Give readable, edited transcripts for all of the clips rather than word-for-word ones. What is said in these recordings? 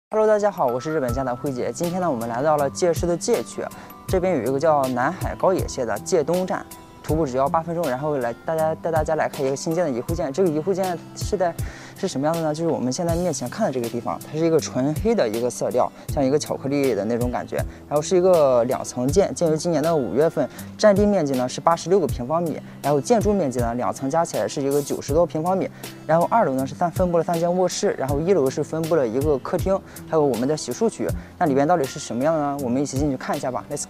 Hello， 大家好，我是日本家的慧姐。今天呢，我们来到了界市的界区，这边有一个叫南海高野蟹的界东站，徒步只要8分钟。然后带大家来看一个新建的一户建。这个一户建是什么样的呢？就是我们现在面前看的这个地方，它是一个纯黑的一个色调，像一个巧克力的那种感觉。然后是一个2层建，建于今年的5月份，占地面积呢是86个平方米，然后建筑面积呢2层加起来是一个90多平方米。然后2楼呢是分布了3间卧室，然后1楼是分布了一个客厅，还有我们的洗漱区。那里边到底是什么样的呢？我们一起进去看一下吧 ，Let's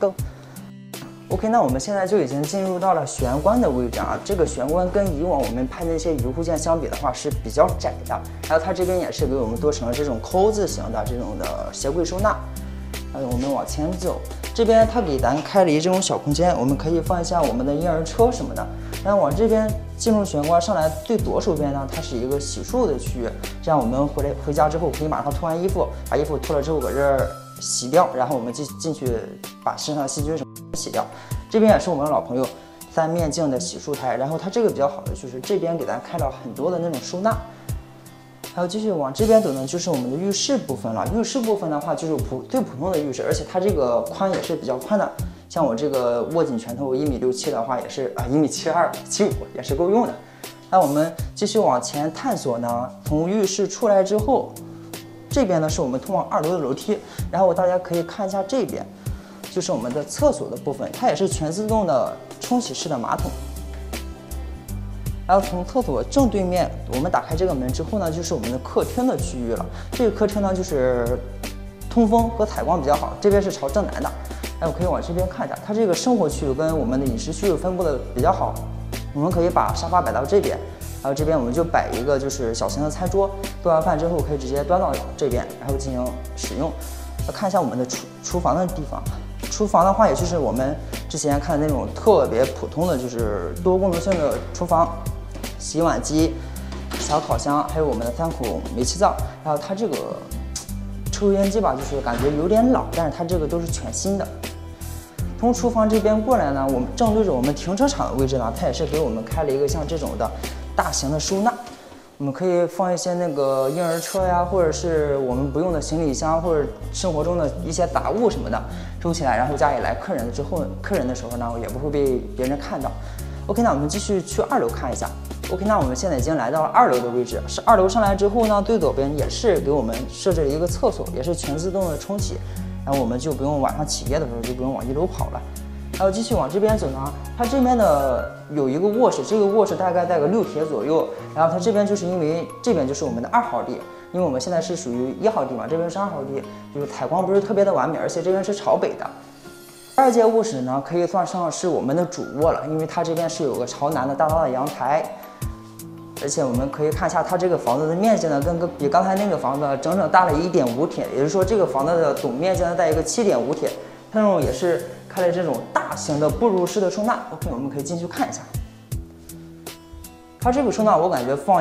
go。OK， 那我们现在就已经进入到了玄关的位置啊。这个玄关跟以往我们拍的那些鱼户建相比的话是比较窄的，然后它这边也是给我们做成了这种抠字形的这种的鞋柜收纳。还有我们往前走，这边它给咱开了一这种小空间，我们可以放一下我们的婴儿车什么的。然后往这边进入玄关上来，最左手边呢，它是一个洗漱的区域，这样我们回家之后可以马上脱完衣服，把衣服脱了之后搁这儿洗掉，然后我们进去把身上的细菌什么洗掉。这边也是我们的老朋友3面镜的洗漱台，然后它这个比较好的就是这边给咱开了很多的那种收纳。还有继续往这边走呢，就是我们的浴室部分了。浴室部分的话，就是最普通的浴室，而且它这个宽也是比较宽的。像我这个握紧拳头1.67米的话，也是1.72米、1.75米也是够用的。那我们继续往前探索呢，从浴室出来之后，这边呢是我们通往2楼的楼梯。然后大家可以看一下这边，就是我们的厕所的部分，它也是全自动的冲洗式的马桶。然后从厕所正对面，我们打开这个门之后呢，就是我们的客厅的区域了。这个客厅呢，就是通风和采光比较好，这边是朝正南的。哎，我可以往这边看一下，它这个生活区域跟我们的饮食区域分布的比较好。我们可以把沙发摆到这边，然后这边我们就摆一个就是小型的餐桌，做完饭之后可以直接端到这边，然后进行使用。看一下我们的厨房的地方，厨房的话，也就是我们之前看的那种特别普通的就是多功能性的厨房。洗碗机、小烤箱，还有我们的3口煤气灶。然后它这个抽烟机吧，就是感觉有点老，但是它这个都是全新的。从厨房这边过来呢，我们正对着我们停车场的位置呢，它也是给我们开了一个像这种的大型的收纳。我们可以放一些那个婴儿车呀，或者是我们不用的行李箱，或者生活中的一些杂物什么的收起来，然后家里来客人的时候呢，也不会被别人看到。OK， 那我们继续去2楼看一下。OK， 那我们现在已经来到了2楼的位置。是2楼上来之后呢，最左边也是给我们设置了一个厕所，也是全自动的冲洗，然后我们就不用晚上起夜的时候就不用往1楼跑了。还有继续往这边走呢，它这边的有一个卧室，这个卧室大概在个6铁左右。然后它这边就是因为这边就是我们的2号地，因为我们现在是属于1号地嘛，这边是2号地，就是采光不是特别的完美，而且这边是朝北的。2间卧室呢，可以算上是我们的主卧了，因为它这边是有个朝南的大的阳台。而且我们可以看一下它这个房子的面积呢，比刚才那个房子整整大了1.5铁，也就是说这个房子的总面积呢在一个7.5铁。它这种也是开了这种大型的步入式的收纳。OK， 我们可以进去看一下。它这个收纳我感觉放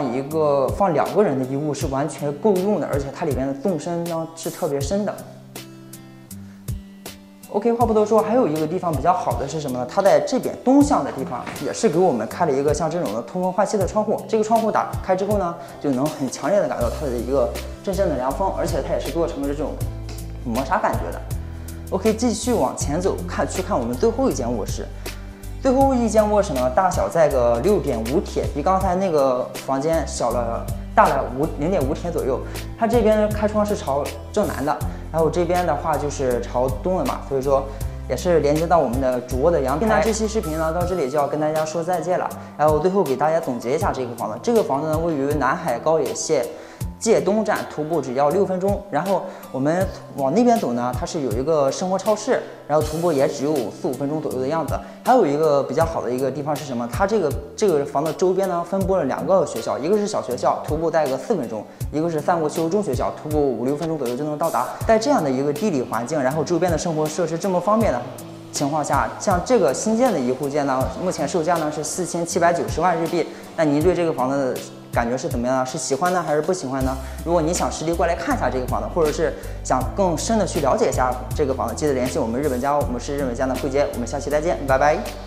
2个人的衣物是完全够用的，而且它里面的纵深呢是特别深的。OK， 话不多说，还有一个地方比较好的是什么呢？它在这边东向的地方也是给我们开了一个像这种的通风换气的窗户。这个窗户打开之后呢，就能很强烈的感到它的一个阵阵的凉风，而且它也是做成了这种磨砂感觉的。OK， 继续往前走，去看我们最后一间卧室。最后一间卧室呢，大小在个6.5铁，比刚才那个房间大了0.5铁左右。它这边开窗是朝正南的，然后这边的话就是朝东的嘛，所以说也是连接到我们的主卧的阳台。那这期视频呢到这里就要跟大家说再见了。然后最后给大家总结一下这个房子，这个房子呢位于南海高野蟹界东站，徒步只要6分钟。然后我们往那边走呢，它是有一个生活超市，然后徒步也只有4、5分钟左右的样子。还有一个比较好的一个地方是什么？它这个房子周边呢分布了2个学校，一个是小学校，徒步带个4分钟；一个是3国修中学校，徒步5、6分钟左右就能到达。在这样的一个地理环境，然后周边的生活设施这么方便的情况下，像这个新建的一户建呢，目前售价呢是4790万日币。那您对这个房子感觉是怎么样呢？是喜欢呢还是不喜欢呢？如果你想实地过来看一下这个房子，或者是想更深的去了解一下这个房子，记得联系我们日本家，我们是日本家的慧姐，我们下期再见，拜拜。